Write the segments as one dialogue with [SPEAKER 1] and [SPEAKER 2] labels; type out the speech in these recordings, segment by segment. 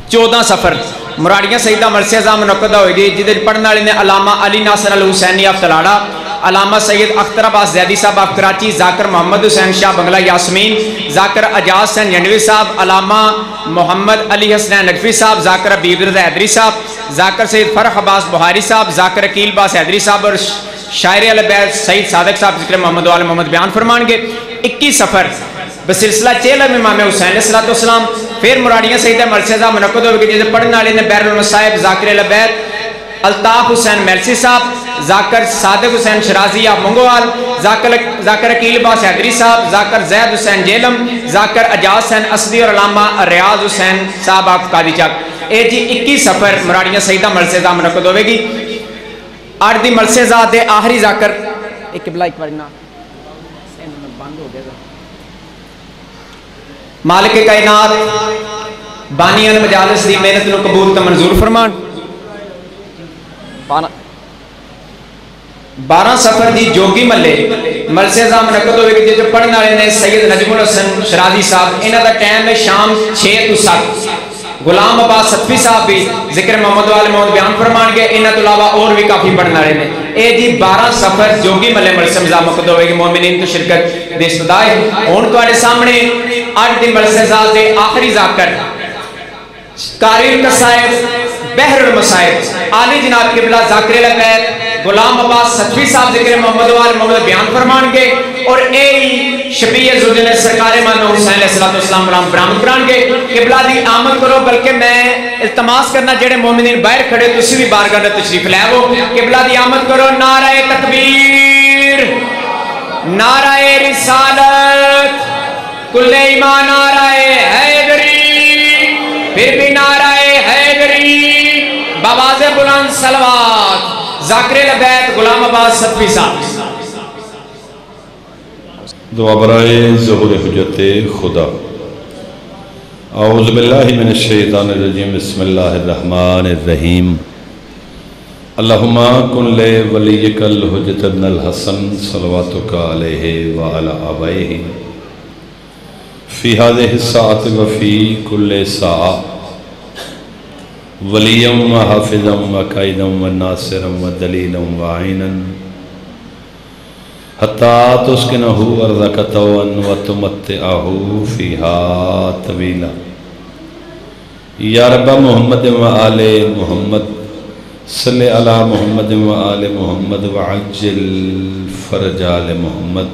[SPEAKER 1] 14 सफ़र मुराड़ियाँ सईदा मरसी अज़ाम मुनक़दा होगी जिदे पढ़ने वाले ने अलामा अली नासर अल हुसैनी ऑफ तलाड़ा, अलामा सैयद अख्तर अब्बास ज़ैदी साहब ऑफ कराची, ज़ाकिर मोहम्मद हुसैन शाह बंगला यासमीन, ज़ाकिर अजाज हुसैन जंडवी साहब, अलामा मोहम्मद अली हसन नकवी साहब, ज़ाकिर हबीब रज़ा हैदरी साहब, ज़ाकिर सैयद फ़रख अब्बास बुहारी साहब, ज़ाकिर अकील बास हैदरी साहब और शायर अल-बैत सईद सादक साहब ज़िक्र मोहम्मद वाले मोहम्मद बयान फरमाएंगे। 21 सफ़र बसिलसिला चेल इमाम हुसैन अलैहिस्सलाम फिर मुराड़ियाँ सईदा मरसी अज़ाम मुनक़द होगी जिसे पढ़ने वाले ने बैरुल मसाइब ज़ाकिर अल-बैत अल्ताफ़ हुसैन मेलसी साहब, ज़ाकिर सादिक हुसैन शराजी ऑफ मंगोवाल, ज़ाकिर अकील बास हैदरी साहब, ज़ाकिर ज़ैद हुसैन जेलम, ज़ाकिर अजाज हुसैन असदी और अलामा रियाज हुसैन साहब ऑफ कादीचक। ये जी 21 सफ़र मुराड़ियाँ सईदा मरसी अज़ाम मुनक़द होगी। 8 दी मरसी अज़ाम दे आखिरी ज़ाकिर एक किबला एक बार ना बंद हो गया मालिक कायनात बानियान मजालिस दी मेहनत नूं कबूल ते मंजूर फरमान। 12 सफ़र दी जोगी मल्ले मरसी अज़ाम मुनक़द होगी जिसे पढ़ने वाले ने सैयद नजमुल हसन शराजी साहब, इन्हां दा टाइम है शाम 6 to 7। गुलाम अब्बास सतफी साहब भी जिक्र मोहम्मद वाले मोहम्मद बयान फरमाएंगे। इन्हां तो अलावा और भी काफ़ी पढ़ने वाले ने। ये जी 12 सफ़र जोगी मल्ले मरसी अज़ाम मुनक़द होगी। मोमिनीन तो शिरकत दे सदाए हुण तुहाडे सामने 8 दी मरसी अज़ाम दे आखिरी ज़ाकिर कारिल कसाइब बहरुल मसाइब आली जनाब किबला ज़ाकिर अल-बैत गुलाम अब्बास सतफी साहब जिक्र मोहम्मद वाले मोहम्मद बयान फरमाएंगे और ए शबीर जुल्ले सरकार इमाम हुसैन अलैहिस्सलाम बरामद कराएंगे। किबला दी आमद करो, बल्कि मैं इल्तमास करना जेड़े मोमिनीन बाहर खड़े तुसी भी बारगाह में तशरीफ ले आओ। किबला दी आमद करो। नाराए तकबीर, नाराए रिसालत, कुल्ले ईमान, नाराए हैदरी, फिर भी नाराए हैदरी, बवाज़े बुलंद सलवात ज़ाकिर अल-बैत गुलाम अब्बास सतफी साहब।
[SPEAKER 2] दुआ बराए ज़ुहूर हुज्जते खुदा। औज़ु बिल्लाहि मिनश शैतानिर रजीम, बिस्मिल्लाहिर रहमानिर रहीम। अल्लाहुम्मा कुन ले वलियकल हुज्जत इब्नुल हसन सलवातुका अलैहि व अला आबैहि फ़ी हाज़िहि साअत व फ़ी कुल्लि साअ वलियम व हाफ़िज़म व काइदम व नासिरम व दलीलम व आइनन हत्ता तुस्किनहु अर्ज़क तवन व तुमत्तिअहु फ़ीहा तवीला। या रब्ब मुहम्मद व आले मुहम्मद सल्लि अला मुहम्मद व आले मुहम्मद व अज्जिल फ़रज आले मुहम्मद।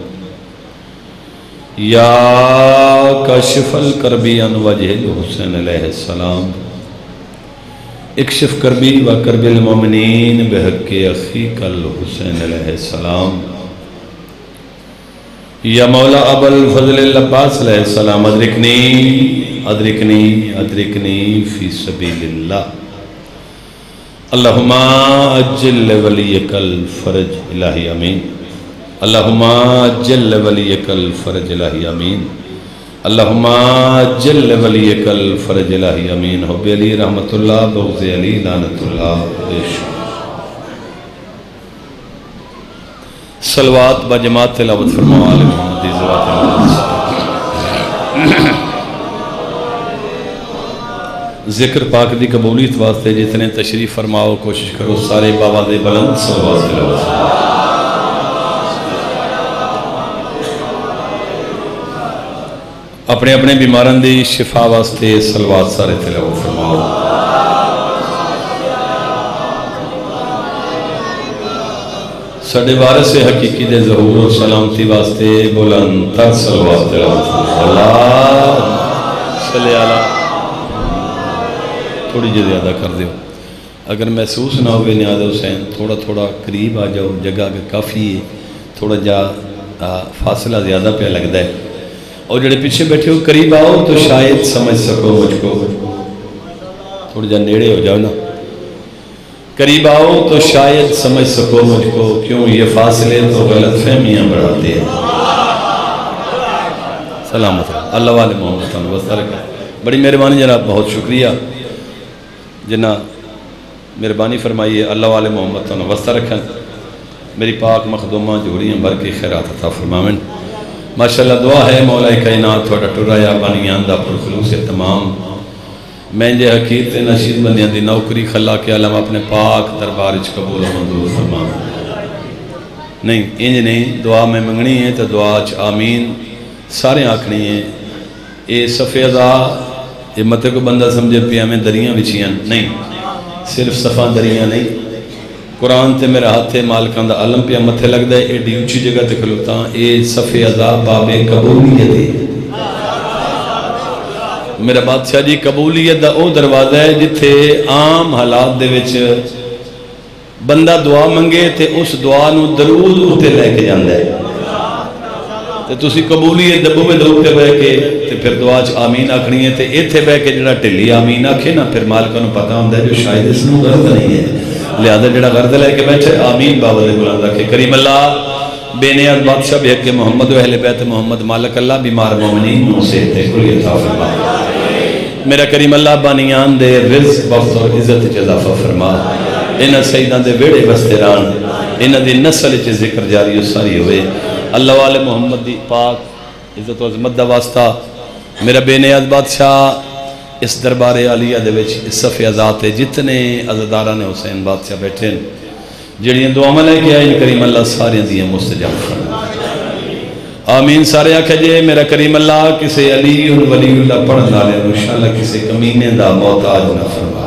[SPEAKER 2] या काशिफ़ल करबी अन वजहिल हुसैन अलैहिस्सलाम इक्शिफ करबी व करबिल मोमिनीन बिहक़्क़ि अख़ीकल हुसैन अलैहिस्सलाम। या मौला अबुल फ़ज़ल अब्बास अलैहिस्सलाम अदरिकनी अदरिकनी अदरिकनी फ़ी सबीलिल्लाह। अल्लाहुम्मा अज्जिल वलियकल फ़रज इलाही आमीन। अल्लाहुम्मा अज्जिल वलियकल फ़रज इलाही आमीन। अल्लाहुम्मा अज्जिल वलियकल फ़रज इलाही आमीन। हुब्बे अली रहमतुल्लाह, बुग़्ज़े अली लानतुल्लाह। सलवात ब जमात तिलावत फरमाओ आले मोहम्मद दी ज़िक्र पाक दी कबूलियत वास्ते जितने तशरीफ़ फरमाओ कोशिश करो सारे बावाज़े बुलंद सलवात तिलावत। अपने अपने बीमारां दी शिफा वास्ते सलवात सारे तिलावत फरमाओ। साडे वारिस हकीकी दे ज़हूर और सलामती वास्ते बुलंद तर सलवात तिलावत अल्लाह सल्ले अला। थोड़ी जी ज़्यादा कर दो, अगर महसूस ना हो नियाज़ हुसैन थोड़ा थोड़ा करीब आ जाओ, जगह के काफ़ी है, थोड़ा जा फासला ज़्यादा पे लगता है। और जेडे पीछे बैठे हो करीब आओ तो शायद समझ सको मुझको, थोड़ा जा नेड़े हो जाओ ना, करीब आओ तो शायद समझ सको मुझको, क्यों ये फासले तो गलत फहमियाँ बढ़ाते हैं। सलामत अल्लाह वाले मोहम्मद वसल्लम। बड़ी मेहरबानी जनाब, बहुत शुक्रिया जिन्ना मेहरबानी फरमाई है। अल्लाह वाले मोहम्मद वस्ता रखें, मेरी पाक मखदूमा जोड़ियाँ भर के खैरात अता फरमावन। माशाअल्लाह दुआ है मौला कायनात थोड़ा टुराया बानियान दा पुरखलूस तमाम میں جے حقیر تے نشید بندیاں دی نوکری خلا کے علم اپنے پاک دربار وچ قبول و منظور فرما. نہیں انج نہیں، دعا میں منگنی ہے تو دعا چ آمین سارے آکھنی ہے. اے صفحے ادا یہ متے کو بندہ سمجھے پیا میں دریاں وچیاں نہیں، صرف صفحہ دریاں نہیں. قرآن تے میرا ہاتھ مالکان دا علم پیا متھے لگ دے. ایڈی اونچی جگہ تے کھلوتا اے صفحے ادا باب قبولیت ہے. میرا بادشاہ جی قبولیت دا او دروازہ ہے جتھے عام حالات دے وچ بندہ دعا منگے تے اس دعا نو درود اتے لے کے جاندہ ہے. تے تسی قبولیت دبو میں دعوت پہ بے کے تے پھر دعا چ آمین آکھنی ہے. تے ایتھے بے کے جڑا ٹلی آمین آکھے نا پھر مالکہ نو پتہ ہوندہ ہے جو شاید اس نو غرض نہیں ہے، لہذا جڑا غرض لے کے بیٹھے آمین باوض بلند رکھے. کریم اللہ بے نیاز بادشاہ بے حق محمد و اہل بیت محمد مالک اللہ بیمار مومنین نصیحت کلی عطا فرما. میرا کریم اللہ بانیان دے رزق وقت اور عزت اضافہ فرما. انہاں سیدان دے ویڑے بستے ران، انہاں دی نسل چ ذکر جاری و ساری ہوئے. اللہ والے محمد دی پاک عزت و عظمت دا واسطہ میرا بے نیاز بادشاہ اس دربار عالیہ دے وچ اس صفحے ذات جتنے عزاداران حسین بادشاہ بیٹھے ہیں جڑیاں دعاواں لے کے آئے کریم اللہ سارے دیاں مستجاب فرما. آمین سارے آکھے جے میرا کریم اللہ کسے علی ولی اللہ پڑھنا لے انشاءاللہ کسے کمینے دا محتاج نہ فرما.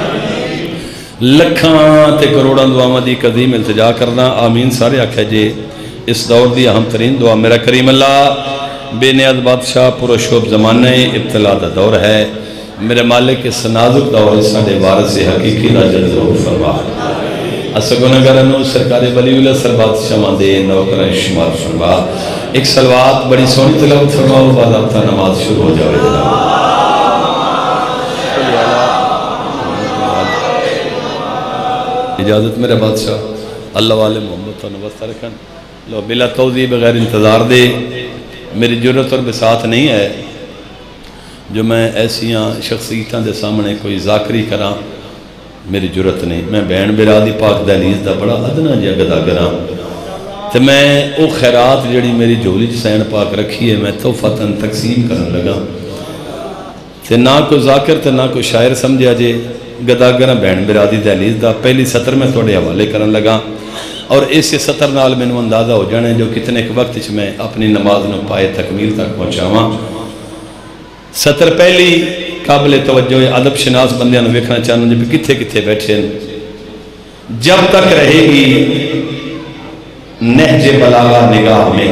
[SPEAKER 2] لکھاں تے کروڑاں دعاواں دی قدیم التجا کرنا. آمین سارے آکھے جے اس دور دی اہم ترین دعا میرا کریم اللہ بے نیاز بادشاہ پرشوب زمانہ ابتلا دا دور ہے. میرے مالک اس نازک دور ساڑھے وارث حقیقی راجل ضرور فرما. اسگونگرانو سرکار ولی اللہ سر بادشاہ ماندے نوکرہ شمار فرما. ایک سلوات بڑی سونی تلاوت فرماؤ بعد آپ تا نماز شروع ہو جاوے جناب. اجازت میرے بادشاہ اللہ والے محمد تو نوستہ رکھن لو بلا توضیح بغیر انتظار دے. میری جرت اور بساط نہیں ہے جو میں ایسیاں شخصیتاں دے سامنے کوئی ذاکری کراں، میری جرت نہیں. میں بین برادی پاک دہلیز دا بڑا ادنا جا گدا کراں تے میں او خیرات جڑی میری جھولی سین پاک رکھی ہے میں توفتاً تقسیم کرن لگا تے نہ کوئی ذاکر تے نہ کوئی شاعر سمجھا جے گدا گراں بین برادی دہلیز دا. پہلی سطر میں تھوڑے حوالے کرن لگا اور اس سطر نال میں اندازہ ہو جانے جو کتنے ایک وقت میں اپنی نماز نو پائے تکمیل تک پہنچاواں. سطر پہلی قابل توجہ ادب شناس بندیاں نو ویکھنا چاہنا جب کتھے کتھے بیٹھے ہیں. جب تک رہے گی نہج بلاغہ نگاہ میں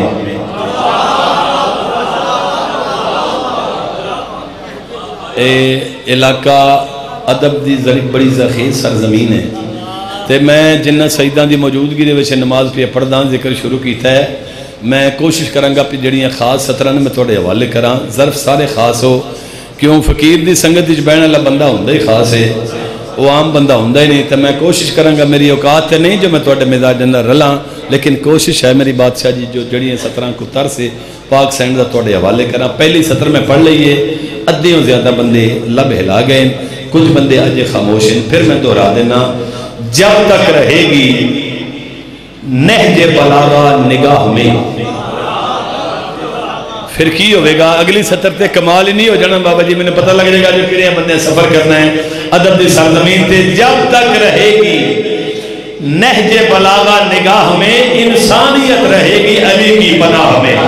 [SPEAKER 2] اے علاقہ ادب دی بڑی ذخیر سرزمین ہے تے میں جنہ سیدان دی موجودگی دے وچ نماز پہ پڑھداں ذکر شروع کیتا ہے. میں کوشش کروں گا پہ جڑیاں خاص سطران میں تھوڑے حوالے کراں. ظرف سارے خاص ہو کیوں فقیر دی سنگت وچ بہن والا بندہ ہوندا ہی خاص ہے، وہ عام بندہ ہوندا ہی نہیں. تے میں کوشش کروں گا میری اوقات تے نہیں جو میں تھوڑے مزاج اندر رلاں، لیکن کوشش ہے میری بادشاہ جی جو جڑیاں سطران کو تر سے پاک سینڈ دا تھوڑے حوالے کراں. پہلی سطر میں پڑھ لئیے، ادھیوں زیادہ بندے لب ہلا گئے، کچھ بندے اجے خاموش ہیں. پھر میں دہرا دینا جب تک رہے گی نہج بلاغہ نگاہ میں. پھر کی ہوئے گا اگلی سطر تے کمال ہی نہیں ہو جانا بابا جی، میں نے پتہ لگ جائے گا جو کڑے بندے سفر کرنا ہے ادب دی سرزمین تے. جب تک رہے گی نہج بلاغہ نگاہ میں انسانیت رہے گی علی کی پناہ میں.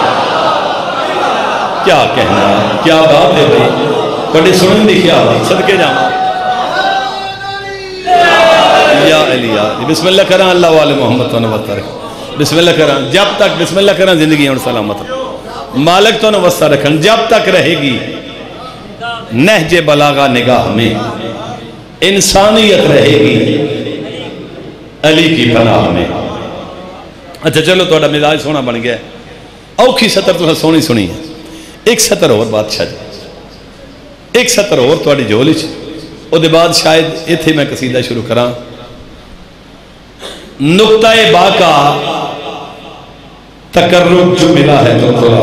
[SPEAKER 2] کیا کہنا ہے، کیا بات ہے بھائی، بڑے سنن دی کیا بات. صدقے جانا یا علی یا بسم اللہ کران اللہ والے محمد تو نوستہ رکھن. بسم اللہ کران جب تک بسم اللہ کران زندگی اور سلامت مالک تو نوستہ رکھن. جب تک رہے گی نہج بلاغہ نگاہ میں انسانیت رہے گی علی کی پناہ میں. اچھا چلو توڑا مزاج سونا بن گیا. اوکھی سطر تو سونی سنی ہے. ایک سطر اور بادشاہ جی، ایک سطر اور توڑی جھولی چھ او دے بعد شاید ایتھے میں قصیدہ شروع کراں. نقطہ باقا تقرب جو ملا ہے تو تھوڑا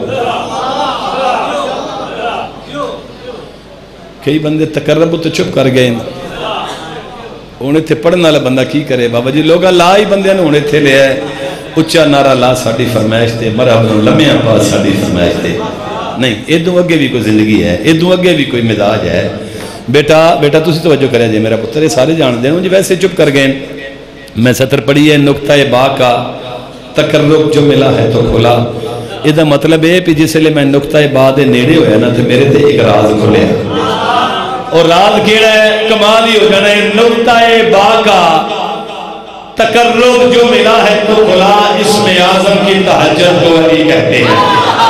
[SPEAKER 2] کئی بندے تقرب تو چپ کر گئے انہیں تھے پڑھنا لے بندہ کی کرے. بابا جی لوگا لا ہی بندے نے انہیں تھے لے ہے اچھا نعرہ لا ساڑھی فرمائش تے مرحبا لمحہ پاس ساڑھی فرمائش تے. نہیں ادھوں اگے بھی کوئی زندگی ہے، ادھوں اگے بھی کوئی مزاج ہے. بیٹا بیٹا تسی توجہ کرے جی میرا پتر، یہ سارے جان دیں جی، ویسے چپ کر گئے. میں سطر پڑھی ہے نقطہ با کا تقرب جو ملا ہے تو کھلا. یہ مطلب ہے کہ جس لئے میں نقطہ با دے نیڑے ہویا نا تو میرے تے ایک راز کھلے، اور راز کیڑا ہے؟ کمال ہی ہو جانا ہے. نقطہ با کا تقرب جو ملا ہے تو کھلا، اسم اعظم کی تہجد کو علی کہتے ہیں.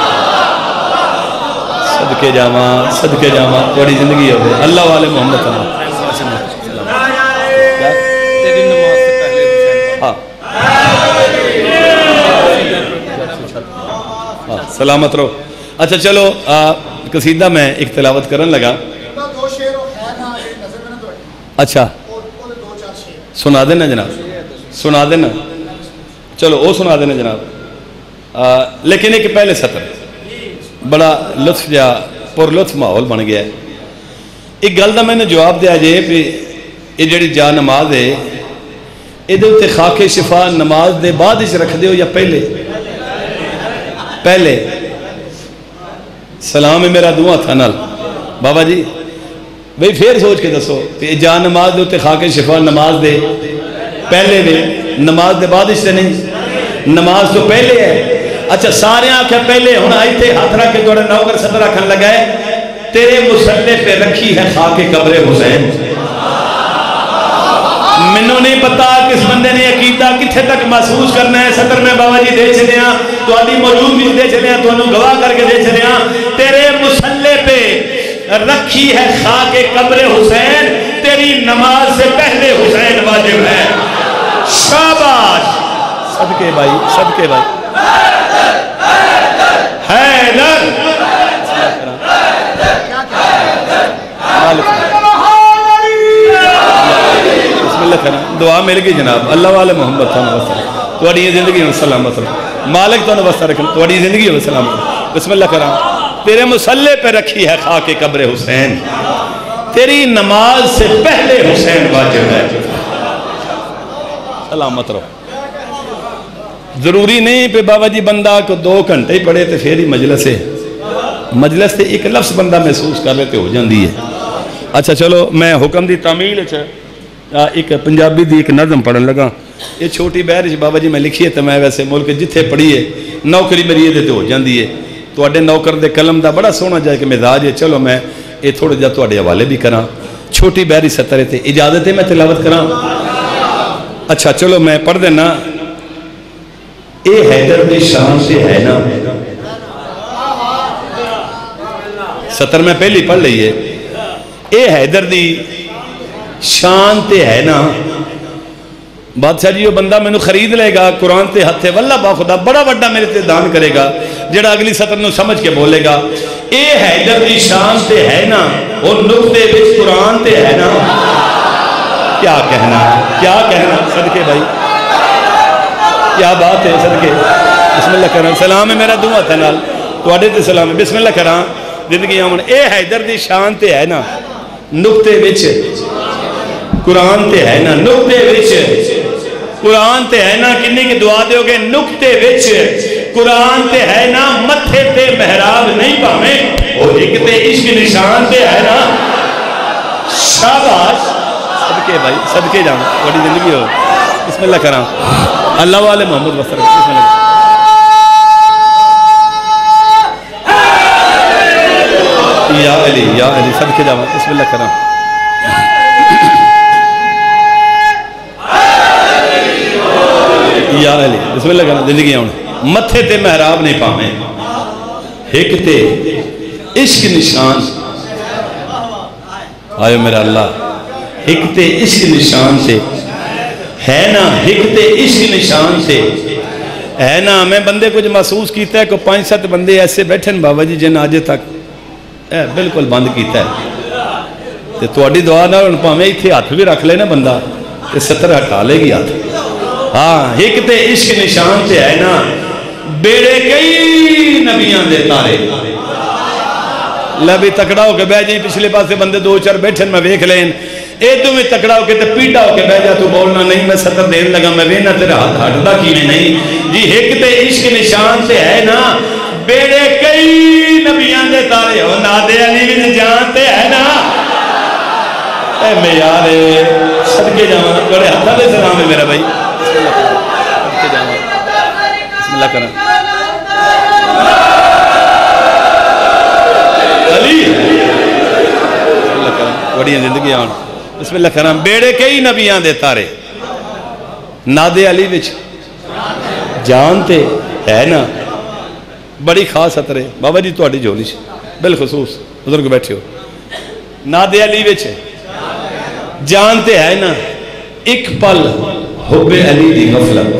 [SPEAKER 2] صدقے جامع تھوڑی زندگی ہو گئی. اللہ والے محمد صلی سلامت رہو. اچھا چلو قصیدہ میں ایک تلاوت کرن لگا. اچھا سنا دینا جناب، سنا دینا. چلو وہ سنا دینا جناب. لیکن ایک پہلے سطر بڑا لطف جا پر لطف ماحول بن گیا ہے. ایک گل دا میں نے جواب دیا جے کہ یہ جڑی جا نماز ہے یہ خاک شفا نماز دے بعد اس رکھ دیو یا پہلے؟ پہلے. سلام ہے میرا دعا تھا نال بابا جی بھئی پھر سوچ کے دسو کہ جا نماز دے خاک شفا نماز دے پہلے دے، نماز دے بعد اس سے نہیں، نماز تو پہلے ہے. اچھا سارے آنکھیں پہلے ہونا آئی تھے ہاتھ رکھ کے توڑے نوکر صدر رکھن لگائے. تیرے مسلح پہ رکھی ہے خاک قبر حسین. منوں نہیں پتا کس بندے نے عقیدہ کتھے تک محسوس کرنا ہے. صدر میں بابا جی دے چھنے ہیں تو آدھی موجود بھی دے چھنے ہیں تو انہوں گواہ کر کے دے چھنے ہیں. تیرے مسلح پہ رکھی ہے خاک قبر حسین، تیری نماز سے پہلے حسین واجب ہے. شاباش. صدقے بھائی، صدقے بھائی. حیدر بسم اللہ کرنا. دعا مل گئی جناب. اللہ والے محمد تھا نوستہ توڑی زندگی ہوں سلامت رہا. مالک تو نوستہ رکھنا توڑی زندگی ہوں سلامت رہا. بسم اللہ کرنا. تیرے مسلح پہ رکھی ہے خاک قبر حسین، تیری نماز سے پہلے حسین واجب ہے. سلامت رہو. ضروری نہیں پہ بابا جی بندہ کو 2 گھنٹے ہی پڑھے تو پھر ہی مجلس ہے. مجلس سے ایک لفظ بندہ محسوس کر لیتے ہو جاندی ہے. اچھا چلو میں حکم دی تعمیل ایک پنجابی دی ایک نظم پڑھن لگا. یہ چھوٹی بہرش بابا جی میں لکھی ہے تو میں ویسے ملک جتھے پڑھی ہے نوکری میری یہ دیتے ہو جاندی ہے. تو اڈے نوکر دے قلم دا بڑا سونا جائے کہ مزاج ہے. چلو میں یہ تھوڑا جا تو اڈے حوالے بھی کراں. چھوٹی بہری سترے تھے اجازت ہے میں تلاوت کراں. اچھا چلو میں پڑھ دینا. اے حیدر دی شان سے ہے نا. ستر میں پہلی پڑھ لئیے. اے حیدر دی شان تے ہے نا. بادشاہ جی وہ بندہ میں نے خرید لے گا قرآن تے ہتھے واللہ با خدا بڑا وڈا میرے تے دان کرے گا جڑا اگلی سطر نو سمجھ کے بولے گا. اے حیدر دی شان تے ہے نا اور نقطے بچ قرآن تے ہے نا. کیا کہنا کیا کہنا. صدقے بھائی کیا بات ہے. صدقے بسم اللہ کرام. سلام ہے میرا دعا تھا نال تو اڈے تے سلام ہے. بسم اللہ کرام. زندگی آمن. اے حیدر دی شان تے ہے نا نقطے بچ قرآن تے ہے نا. نقطے بچ قرآن تے ہے نا. کنی کی دعا دے ہو گے. نقطے بچ قرآن تے ہے نا. متھے تے محراب نہیں پاویں اور ایک تے عشق نشان تے ہے نا. شاباش. صدقے بھائی صدقے جانا بڑی زندگی ہو. بسم اللہ کرام. اللہ والے محمد وسر. بسم اللہ. یا علی صدقے جانا. بسم اللہ کرام. یا علی بسم اللہ کرام. زندگی آؤں متھے تے محراب نہیں پاویں ایک تے عشق نشان. آئے میرا اللہ. ایک تے عشق نشان سے ہے نا. ایک تے عشق نشان سے ہے نا. میں بندے کچھ محسوس کیتا ہے کہ 5-7 بندے ایسے بیٹھن بابا جی جن آجے تک بالکل بند کیتا ہے. تو اڈی دعا نہ پاویں ایتھے ہاتھ بھی رکھ لے نا بندہ تے ستر ہٹا لے گی ہاتھ. ہاں ایک تے عشق نشان تے ہے نا. بیڑے کئی نبیان دے تارے. لبی تکڑا ہو کے بہ جائیں پچھلے پاسے بندے 2-4 بیٹھن میں ویکھ لین. اے تو میں تکڑا ہو کے تے پیٹا ہو کے بہ جا تو بولنا نہیں میں ستر دین لگا میں وینا تیرا ہاتھ ہٹدا کینے نہیں. جی ایک تے عشق نشان تے ہے نا. بیڑے کئی نبیان دے تارے ہو نادے علی بھی جان تے ہے نا. اے میں یار صدقے جاواں بڑے ہاتھاں دے سلام ہے میرا بھائی بسم اللہ کریں علی بسم اللہ کریں بڑی زندگی آن بسم اللہ کریں بیڑے کئی نبیاں دے تارے نادے علی وچ جانتے ہے نا بڑی خاص خطرے بابا جی تہاڈی جھولی بالخصوص بزرگ بیٹھے ہو نادے علی وچ جانتے ہے نا ایک پل حب علی دی غفلت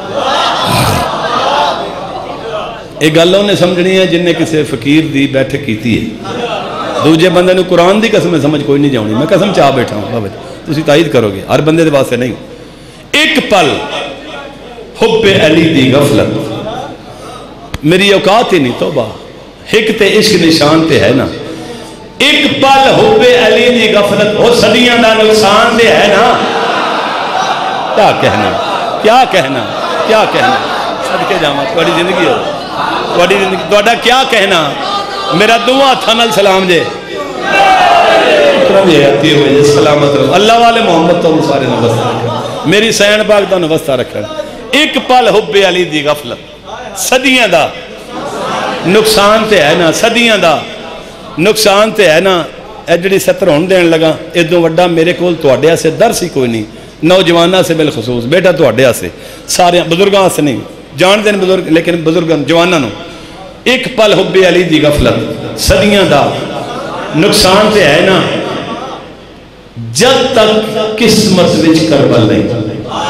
[SPEAKER 2] ایک گل انہیں سمجھنی ہے جن نے کسی فقیر دی بیٹھک کیتی ہے دوجے بندے نے قرآن دی قسم سمجھ کوئی نہیں جاؤنی میں قسم چاہ بیٹھا ہوں بابا جی تسی تائید کرو گے ہر بندے دے واسطے نہیں ایک پل حب علی دی غفلت میری اوقات ہی نہیں توبہ ایک تے عشق نشان تے ہے نا ایک پل حب علی دی غفلت ہو صدیاں دا نقصان تے ہے نا کیا کہنا کیا کہنا کیا کہنا صدقے جاواں تہاڈی زندگی ہو تہاڈی زندگی تہاڈا کیا کہنا میرا دعا تھنل سلام جے سلامت رہو اللہ والے محمد تو سارے نوستہ رکھیں میری سین باغ تو نوستہ رکھیں ایک پل حب علی دی غفلت صدیاں دا نقصان تے ہے نا صدیاں دا نقصان تے ہے نا اے جڑی 70 ہون دین لگا ادوں وڈا میرے کول تواڈے سے درس ہی کوئی نہیں نوجواناں سے بالخصوص بیٹا تواڈے سے سارے بزرگاں سے نہیں جان دین بزرگ لیکن بزرگاں جواناں نو ایک پل حب علی دی غفلت صدیاں دا نقصان تے ہے نا جب تک قسمت وچ کربل نہیں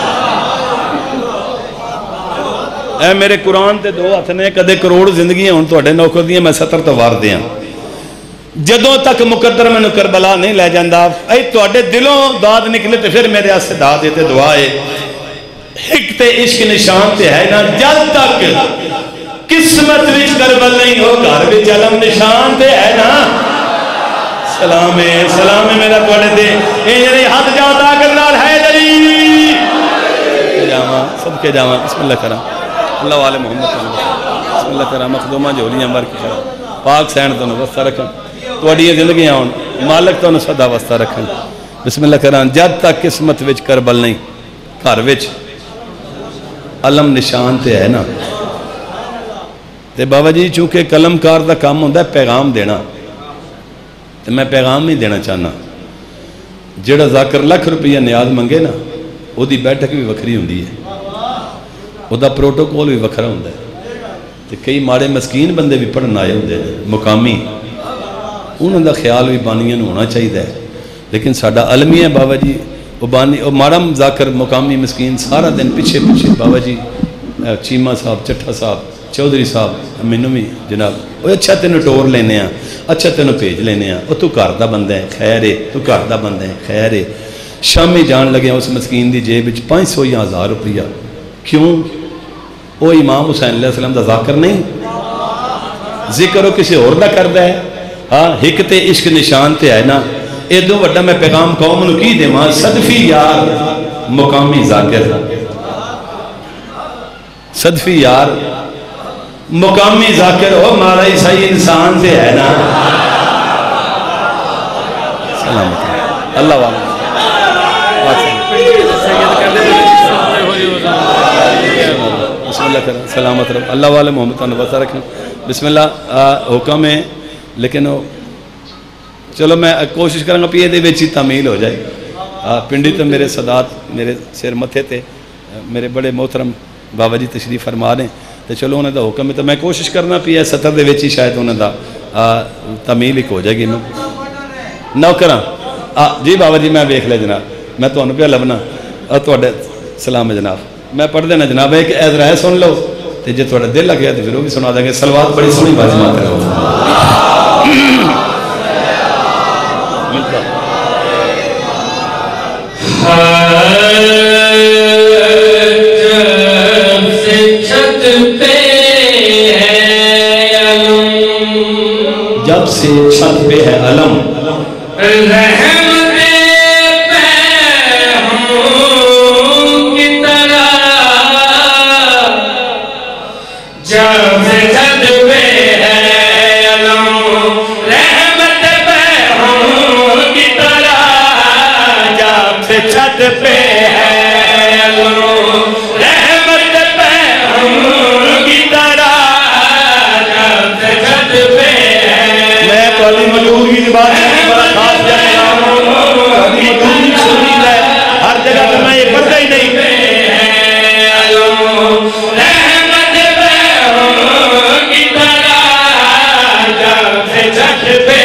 [SPEAKER 2] اے میرے قرآن تے دو ہاتھ نے کدے کروڑ زندگیاں ہون تواڈے نوکر دیاں میں 70 تو وار دیاں جدوں تک مقدر میں کربلا نہیں لے جاندا اے تواڈے دلوں داد نکلے تے پھر میرے واسطے داد تے دعا ہے ایک تے عشق نشان تے ہے نا جب تک قسمت وچ کربل نہیں ہو گھر وچ علم نشان تے ہے نا سلام ہے میرا تواڈے تے اے جڑے ہاتھ جاتا کرنال ہے دلی جاواں سب کے جاواں بسم اللہ کرا اللہ والے محمد بسم اللہ کرا مخدومہ جولیاں بار کی کرا پاک سین تو واسطہ رکھن تواڈی زندگیاں ہون مالک تو سدا واسطہ رکھن بسم اللہ کرا جد تک قسمت وچ کربل نہیں گھر وچ علم نشان تے ہے نا تے بابا جی چونکہ قلم کار دا کام ہوندا ہے پیغام دینا تے میں پیغام ہی دینا چاہنا جڑا ذاکر لاکھ روپیہ نیاز منگے نا وہ دی بیٹھک بھی وکھری ہوندی ہے وہ دا پروٹوکول بھی وکھرا ہوندہ ہے تے کئی ماڑے مسکین بندے بھی پڑھن آئے ہوندے ہیں مقامی انہوں دا خیال بھی بانیاں ہونا چاہیے لیکن ساڈا علمی ہے بابا جی وہ بانی وہ ماڑا ذاکر مقامی مسکین سارا دن پیچھے پیچھے بابا جی چیمہ صاحب چٹھا صاحب چودھری صاحب مینوں بھی جناب وہ اچھا تینوں ٹور لینے ہیں اچھا تینوں بھیج لینے ہیں وہ تو گھر دا بندہ ہے خیر ہے تو گھر دا بندہ ہے خیر ہے شامی جان لگے اس مسکین دی جیب 500 یا 1000 روپیہ کیوں وہ امام حسین علیہ السلام دا ذاکر نہیں ذکر وہ کسی اور دا کردہ ہے ہاں ایک تے عشق نشان تے ہے نا ادو وڈا میں پیغام قوم نو کی دیواں صدفی یار مقامی ذاکر صدفی یار مقامی ذاکر ہو مارا عیسائی انسان تے ہے نا سلامت اللہ والے بسم اللہ کریں سلامت رہو اللہ والے محمد نوازہ رکھیں بسم اللہ حکم ہے لیکن چلو میں کوشش کروں گا پی دے وچ تعمیل ہو جائے پنڈی تو میرے صدات میرے سر متھے تے میرے بڑے محترم بابا جی تشریف فرما رہے تو چلو انہوں دا حکم ہے تو میں کوشش کرنا پی ہے 70 دے وچ ہی شاید انہوں دا تعمیل ایک ہو جائے گی میں نو کراں جی بابا جی میں ویکھ لے جناب میں تمہیں پہ لبنا تواڈے سلام ہے جناب میں پڑھ دینا جناب ایک عذرا ہے سن لو تے جے تواڈا دل لگ گیا تو پھر وہ بھی سنا دیں گے صلوات بڑی سونی باز مات کرو جب سے چھت پہ ہے علم چھت پہ ہے رحمت پہ ہم کی طرح جب سے چھت پہ ہے میں تو علی مجہور کی بات بڑا خاص جانا علی مجہور کی سنی ہے ہر جگہ پہ میں یہ پتہ ہی نہیں رحمت پہ ہم کی طرح جب سے چھت پہ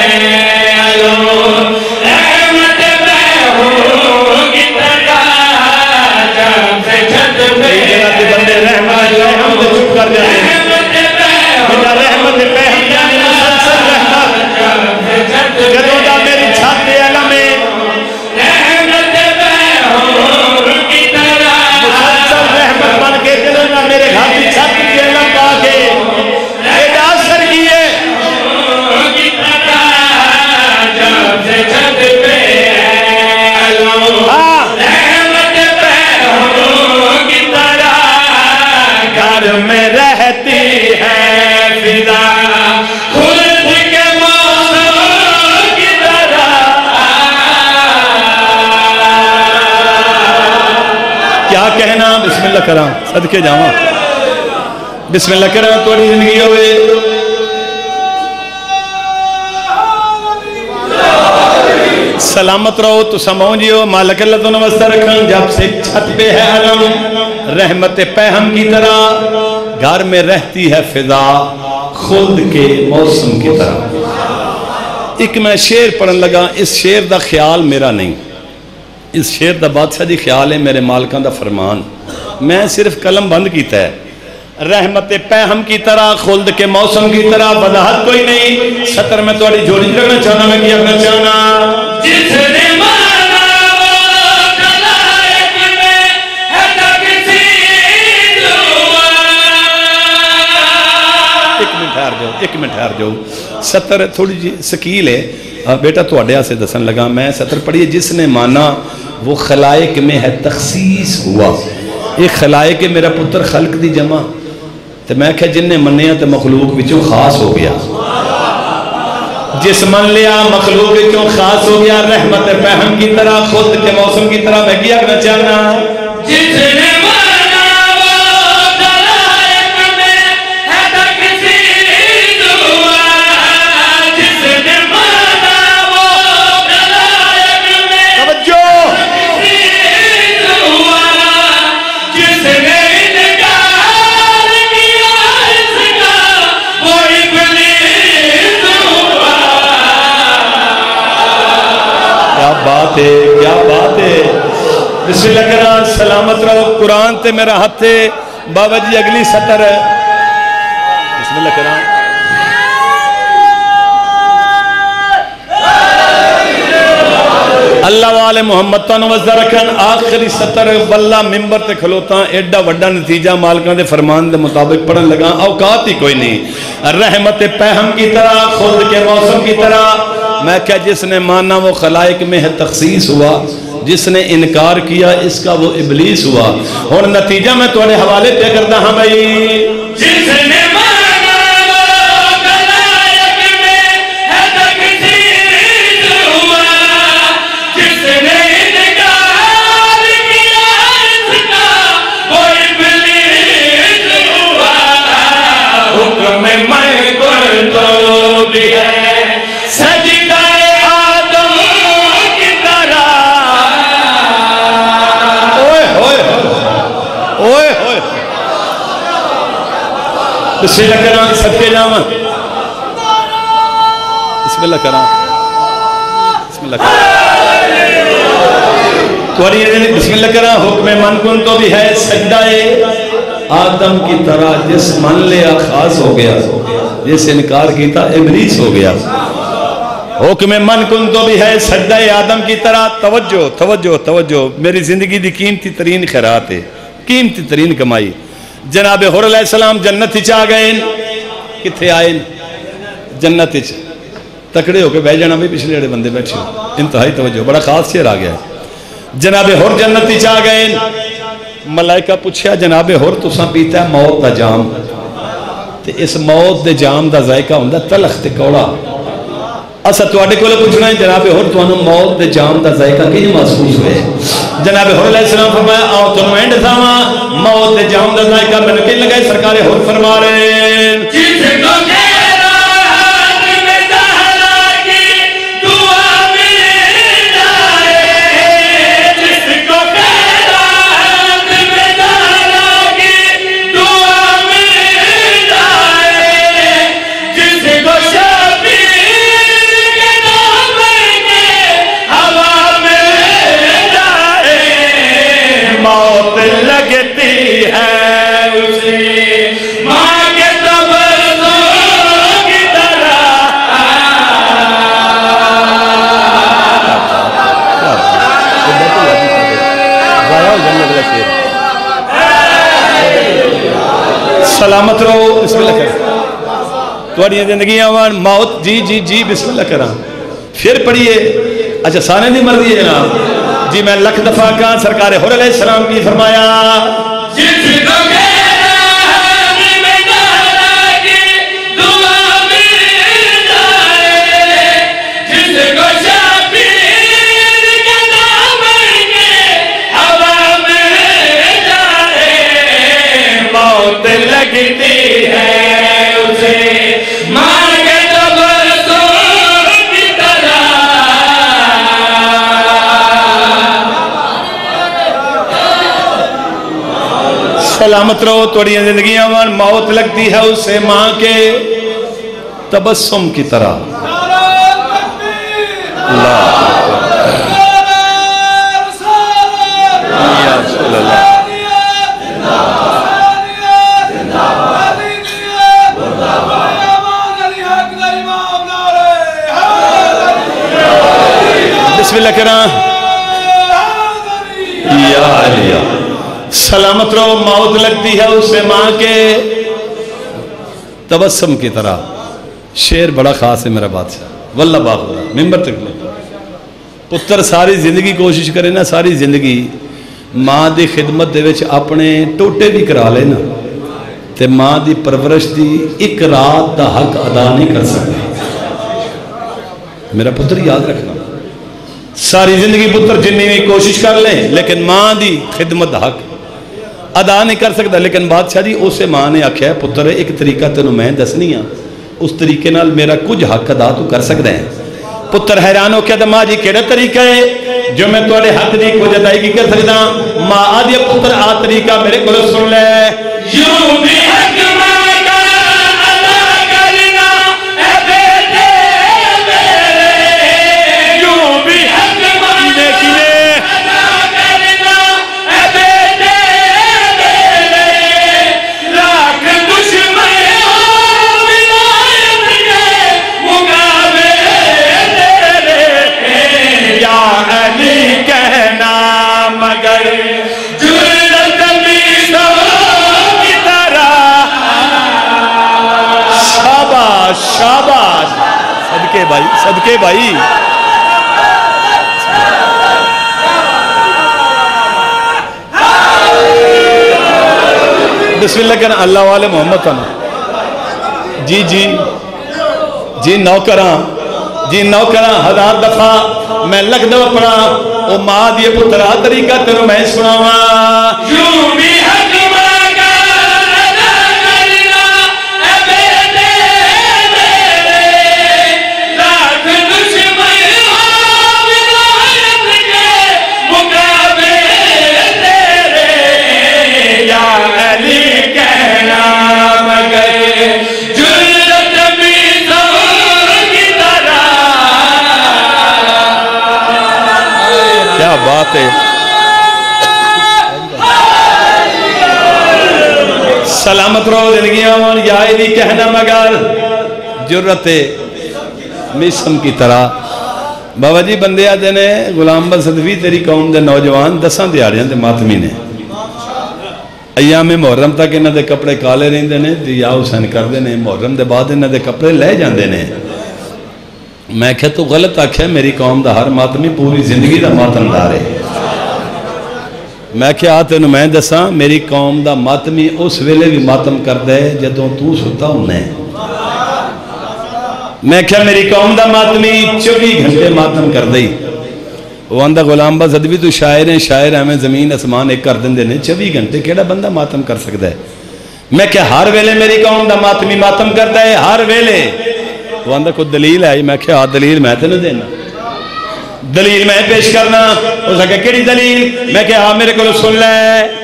[SPEAKER 2] میں رہتی ہے فضا خلد کے موسم کی طرح کیا کہنا بسم اللہ کرام صدقے جاواں بسم اللہ کرام توڑی زندگی ہوئے سلامت رہو تو سمجھیو مالک اللہ تو نوستہ رکھن جب سے چھت پہ ہے علم رحمت پہم کی طرح گھر میں رہتی ہے فضا خود کے موسم کی طرح ایک میں شعر پڑھن لگا اس شعر دا خیال میرا نہیں اس شعر دا بادشاہ دی خیال ہے میرے مالکان دا فرمان میں صرف قلم بند کیتا ہے رحمت پہم کی طرح خلد کے موسم کی طرح وضاحت کوئی نہیں سطر میں تھوڑی جوڑی کرنا چاہنا میں کیا کرنا چاہنا جس نے ایک منٹ ٹھہر جاؤ سطر تھوڑی جی سکیل ہے بیٹا تو اڈیا سے دسن لگا میں سطر پڑھیے جس نے مانا وہ خلائق میں ہے تخصیص ہوا ایک خلائق ہے میرا پتر خلق دی جمع تو میں کہا جن نے منیا تو مخلوق بچوں خاص ہو گیا جس من لیا مخلوق بچوں خاص ہو گیا رحمت پہم کی طرح خود کے موسم کی طرح میں کیا کرنا چاہنا جس نے کیا بات ہے بسم اللہ کرام سلامت رہو قرآن تے میرا ہاتھ ہے بابا جی اگلی سطر ہے بسم اللہ کرام اللہ والے محمد تانو وزدہ رکھن آخری سطر واللہ ممبر تے کھلوتا ایڈا وڈا نتیجہ مالکان دے فرمان دے مطابق پڑھن لگا اوقات ہی کوئی نہیں رحمت پہم کی طرح خود کے موسم کی طرح میں کہا جس نے مانا وہ خلائق میں ہے تخصیص ہوا جس نے انکار کیا اس کا وہ ابلیس ہوا اور نتیجہ میں تمہارے حوالے پہ کرتا ہاں بھائی جس نے مانا وہ خلائق میں ہے تخصیص ہوا جس نے انکار کیا اس کا وہ ابلیس ہوا حکم میں کر تو بھی ہے بسم اللہ کرام صدقے جاواں بسم اللہ کرام بسم اللہ کرام بسم اللہ کرام حکم من کن تو بھی ہے سجدہ آدم کی طرح جس من لیا خاص ہو گیا جس انکار کیتا ابلیس ہو گیا حکم من کن تو بھی ہے سجدہ آدم کی طرح توجہ توجہ توجہ میری زندگی دی قیمتی ترین خیرات ہے قیمتی ترین کمائی جناب حر علیہ السلام جنت ہی چاہ گئے کتھے آئے جنت ہی تکڑے ہو کے بہ جانا بھی پچھلے اڑے بندے بیٹھے انتہائی توجہ بڑا خاص شعر آ گیا ہے جناب حر جنت ہی چاہ گئے ملائکہ پوچھیا جناب حر تساں پیتا ہے موت دا جام تے اس موت دے جام دا ذائقہ ہوندا تلخ تے کوڑا اصل تواڈے کولے پوچھنا ہے جناب ہور تانوں موت دے جام دا ذائقہ کیوں محسوس ہوئے؟ جناب ہور علیہ السلام فرمایا آؤ تانوں اینڈ دساواں موت دے جام دا ذائقہ مینوں کی لگا؟ سرکار ہور فرما رہے ہیں جس کو سلامت رہو بسم اللہ کر توڑی زندگی آوان موت جی جی جی بسم اللہ کرا پھر پڑھئے اچھا سانے نہیں مر دیئے جناب جی میں لکھ دفعہ کہاں سرکار حر علیہ السلام کی فرمایا لگتی ہے اسے مانگے تو برسوں کی طرح سلامت رہو توڑی زندگیاں موت لگتی ہے اسے ماں کے تبسم کی طرح بسم اللہ کرام یا علیہ سلامت رہو موت لگتی ہے اسے ماں کے تبسم کی طرح شعر بڑا خاص ہے میرا بادشاہ واللہ باخبر ممبر تک لے پتر ساری زندگی کوشش کرے نا ساری زندگی ماں دی خدمت دے وچ اپنے ٹوٹے بھی کرا لے نا تے ماں دی پرورش دی ایک رات دا حق ادا نہیں کر سکتے میرا پتر یاد رکھنا ساری زندگی پتر جنی بھی کوشش کر لیں لیکن ماں دی خدمت حق ادا نہیں کر سکتا لیکن بادشاہ جی اسے ماں نے آکھیا ہے پتر ایک طریقہ تینوں میں دسنی ہاں اس طریقے نال میرا کچھ حق ادا تو کر سکتا ہے پتر حیران ہو کیا ماں جی کیڑا طریقہ ہے جو میں تھوڑے حق دی کچھ ادائیگی کر سکتا ماں آدھی پتر آ طریقہ میرے کو سن لے یوں بھی حق ماں کا ادا کرنا اے بیٹے میرے یوں بھی حق ماں کا ادا کرنا اے بیٹے میرے لاکھ دشمن ہو ولایت کے مقابلے تیرے یا علی کہنا مگر جرت میزوں کی طرح شاباش شاباش صدقے بھائی صدقے بھائی بسم اللہ کرنا اللہ والے محمد کنا جی جی جی نوکراں ہزار دفعہ میں لکھ دو پڑا او ماں دیے پترا طریقہ تیرو میں سناواں یوں بھی حق ماں کا ادا کرنا اے بیٹے میرے لاکھ دشمن ہو ولایت کے مقابلے تیرے یا علی کہنا مگر جرت میزوں کی طرح کیا بات ہے سلامت رہو زندگیاں یا علی کہنا مگر جرت میسم کی طرح بابا جی بندے آدھے نے غلام بصدوی تیری قوم دے نوجوان دساں دیاڑیاں دے ماتمی نے ایام محرم تک انہاں دے کپڑے کالے رہندے نے دیا حسین کردے نے محرم دے بعد انہاں دے کپڑے لے جاندے نے میں کہا تو غلط آکھیا میری قوم دا ہر ماتمی پوری زندگی دا ماتم دار ہے میں کہا آتے انہوں میں دساں میری قوم دا ماتمی اس ویلے بھی ماتم کر دے جدوں تو ستا انہیں میں کیا میری قوم دا ماتمی 24 گھنٹے ماتم کر دئی. وہ آندہ غلام باز ادبی تو شاعر ہیں, شاعر ہمیں زمین اسمان ایک کر دیں دینے 24 گھنٹے کیڑا بندہ ماتم کر سکتا ہے. میں کیا ہر ویلے میری قوم دا ماتمی ماتم کرتا ہے ہر ویلے. وہ آندہ کوئی دلیل ہے. میں کیا دلیل میں تے نہ دینا, دلیل میں پیش کرنا. اس نے کہا کیڑی دلیل؟ میں کہا میرے کو سن لے.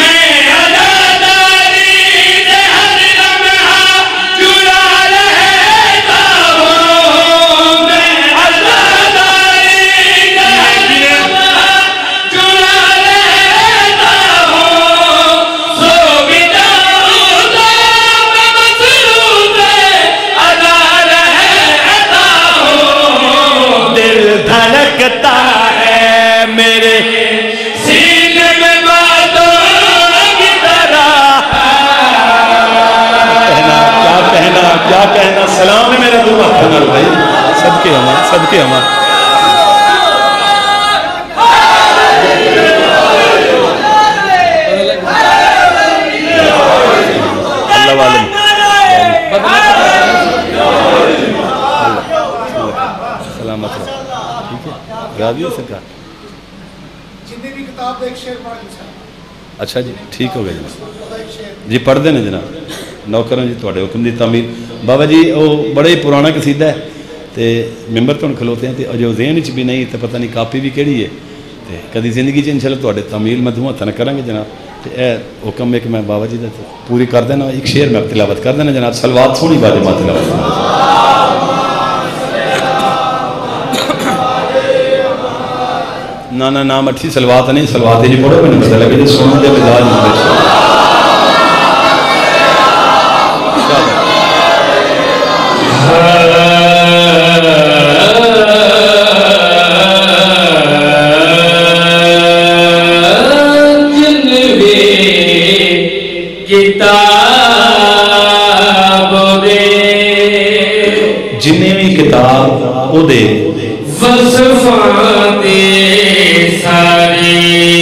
[SPEAKER 2] کیا کہنا سلام ہے میرا دعا کرنا بھائی صدقے ہمارے صدقے ہمارے اللہ والم سلامت رہا. ٹھیک ہے راضی ہو سکا.
[SPEAKER 3] جتنی بھی کتاب ایک شعر پڑھ لیں.
[SPEAKER 2] اچھا جی ٹھیک ہو گیا جناب جی پڑھ دیں جناب نوکروں جی تھوڑے حکم دی تعمیر. بابا جی وہ بڑا ہی پرانا قصیدہ ہے تے ممبر تو کھلوتے ہیں تے جو ذہن وچ بھی نہیں تے پتہ نہیں کاپی بھی کیڑی ہے تے کدی زندگی چ انشاءاللہ تھوڑے تعمیر مدھو ہتھ نہ کریں گے جناب. تے اے حکم ایک میں بابا جی دا پوری کر دینا. ایک شعر میں تلاوت کر دینا جناب. صلوات سونی بات میں تلاوت نہ نام اٹھی صلوات نہیں صلوات جی پڑھو میں پتہ لگے سنن دے مزاج میں جنہیں بھی کتاب او دے
[SPEAKER 4] وصفات ساری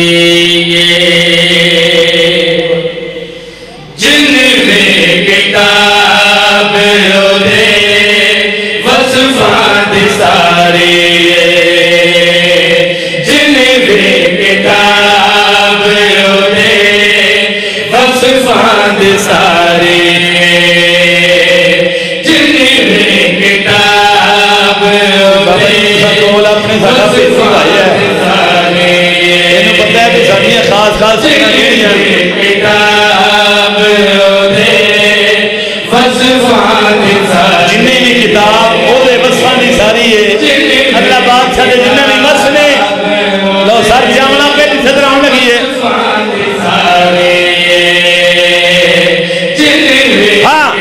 [SPEAKER 4] جنہیں بھی کتاب او دے وصفات ساری جنہیں بھی کتاب او دے وصفات ساری
[SPEAKER 2] خاص خاص جنہیں بھی کتاب اوہدے وصفاں دی ساری ہے. اللہ بادشاہ دے جنہیں بھی وصف نے لو سر جامنا پہلی صدر آن لگی ہے. ہاں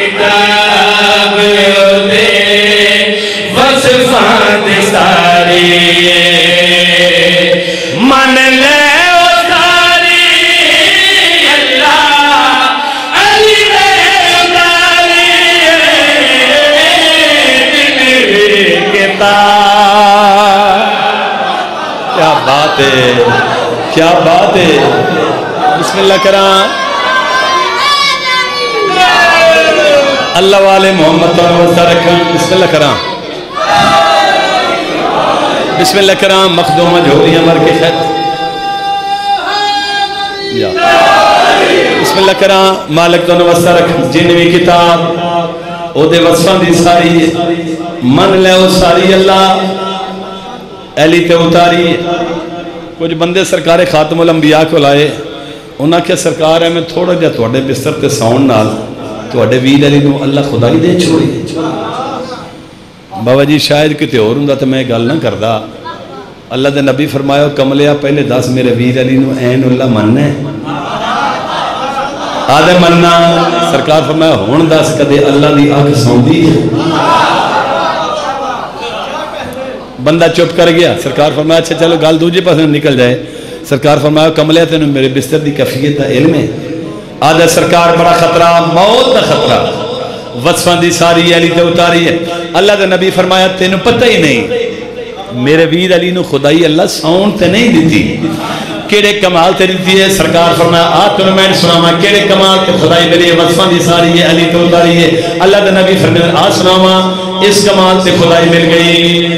[SPEAKER 2] من لے کیا بات ہے کیا بات ہے. بسم اللہ کرام اللہ والے محمد تو رکھیں. بسم اللہ کرام بسم اللہ کرام مخدومہ جھولیاں مر کے خط بسم اللہ کرام مالک تو نوستہ رکھیں. جن بھی کتاب او دے وصفاں دی ساری من لے او ساری اللہ اہلی تے اتاری. کچھ بندے سرکار خاتم الانبیاء کو لائے انہاں کہ سرکار ہے میں تھوڑا جا تھوڑے بستر تے ساؤن نال تھوڑے وید علی نو اللہ خدائی دے چھوڑی. بابا جی شاید کتے اور ہوں تو میں گل نہ کردا. اللہ دے نبی فرمایا کملیا پہلے 10 میرے وید علی نو این اللہ مننا ہے آدھے مننا. سرکار فرمایا ہون 10 کدے اللہ دی آنکھ سوندی ہے. بندہ چپ کر گیا. سرکار فرمایا اچھا چلو گل دوجے پاس نکل جائے. سرکار فرمایا کملیا تینوں میرے بستر دی کفیت دا علم ہے. آدھا سرکار بڑا خطرہ موت دا خطرہ وصفاں دی ساری علی تے اتاری ہے. اللہ دے نبی فرمایا تینوں پتہ ہی نہیں میرے وید علی نو خدائی اللہ ساؤن تے نہیں دیتی کیڑے کمال تے دیتی ہے. سرکار فرمایا آتن میں سناما کیڑے کمال تے خدائی میری وصفاں دی ساری ہے علی تے اتاری ہے. اللہ دے نبی فرمایا آ سناما اس کمال سے خدائی مل گئی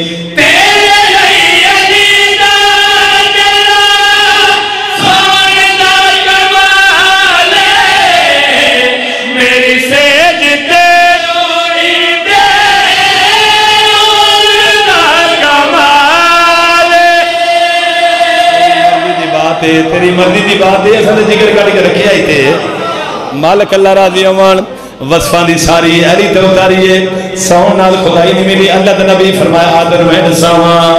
[SPEAKER 2] تیری مرضی دی بات ہے اصل ذکر کر کے رکھے آئی تھے مالک اللہ راضی امان وصفان دی ساری ایلی تو اتاری ہے سون نال خدائی نہیں ملی اللہ دا نبی فرمایا آدر میں نساواں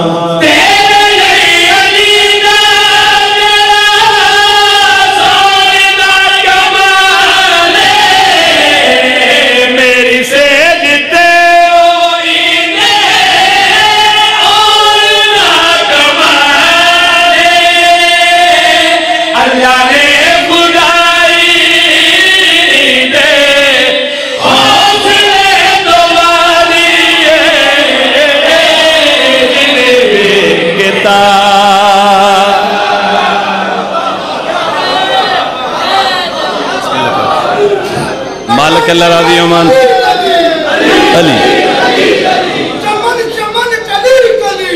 [SPEAKER 2] مالک اللہ راضی امان علی
[SPEAKER 3] چمن چمن کلی کلی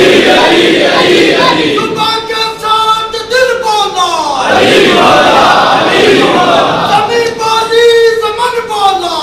[SPEAKER 3] صبح کے ساتھ دل بولا زمین بازی زمن بولا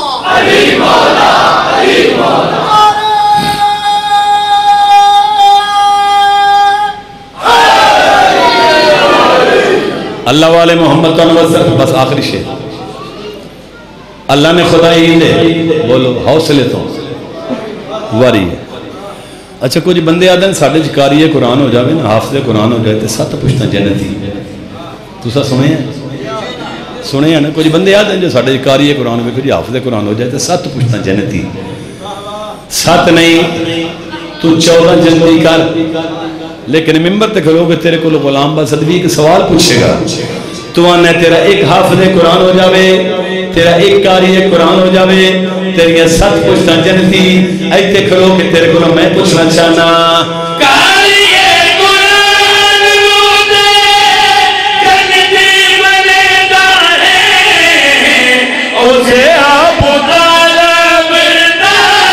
[SPEAKER 2] اللہ والے محمد تو بس آخری شے اللہ نے خدائی دے بولو حوصلے تو واری ہے اچھا کچھ بندے آدھے ہیں ساڑھے چکاری قرآن ہو جاوے نا حافظ قرآن ہو جائے تو سات پوچھنا جنتی تو سا سنے ہیں نا کچھ بندے آدھے ہیں جو ساڑھے چکاری قرآن ہوئے کچھ حافظ قرآن ہو جائے تو سات پوچھنا جنتی سات نہیں تو 14 جنتی کر لیکن ممبر تک کھلو گے تیرے کو غلام با صدوی ایک سوال پوچھے گا تو آنے تیرا ایک حافظ قرآن ہو جاوے تیرا ایک قاری قرآن ہو جاوے تیرے ساتھ پوچھنا جنتی ایتے کھلو کہ تیرے کو میں پوچھنا چاہنا قاری قرآن مودے جنتی بنے دانے اسے آپ طالب دا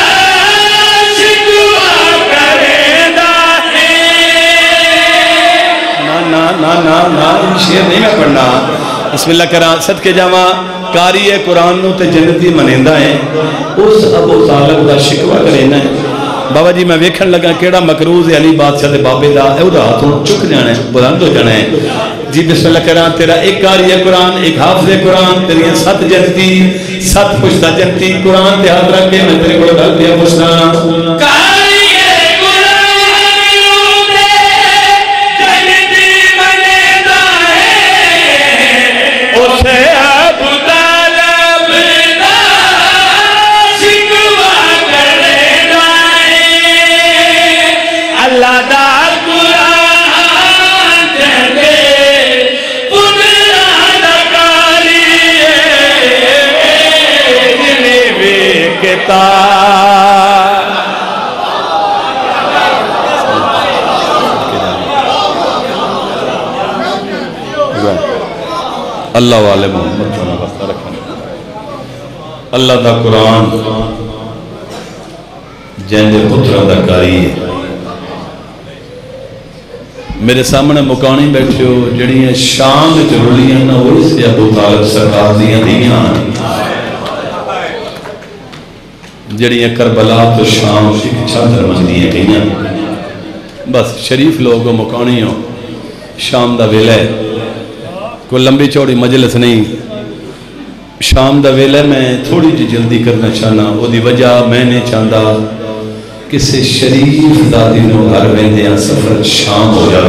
[SPEAKER 2] شکوا کرے دانے نا شیر نہیں میں پڑھنا بسم اللہ کران صدقے جامعہ قاری قرآن نو تے جنتی منیندہ ہیں اس ابو طالب دا شکوہ کرینا ہے بابا جی میں ویکھن لگا کیڑا مکروز علی بادشاہ دے بابے دا اے دا ہاتھوں چک جانا ہے بلند ہو جانا ہے جی بسم اللہ کران تیرا ایک قاری قرآن ایک حافظ قرآن تیری 7 جنتی 7 پشتہ جنتی قرآن تے ہاتھ رکھ کے میں تیرے کو ڈال دیا پوچھنا اللہ والے محمد صلی اللہ علیہ وسلم اللہ دا قرآن جیندے پترہ دا کاری ہے میرے سامنے مکانی بیٹھے ہو جڑی ہیں شام جو رلیاں نا وہ سے ابو طالب سرکار دیاں دیاں جڑی ہیں کربلا تو شام ایک چادر مندی ہیں کہیں بس شریف لوگوں مکانی ہو شام دا ویلے کوئی لمبی چوڑی مجلس نہیں شام دا ویلے میں تھوڑی جی جلدی کرنا چاہنا وہ دی وجہ میں نے چاہتا کسی شریف دادی نو گھر ویندیاں سفر شام ہو جائے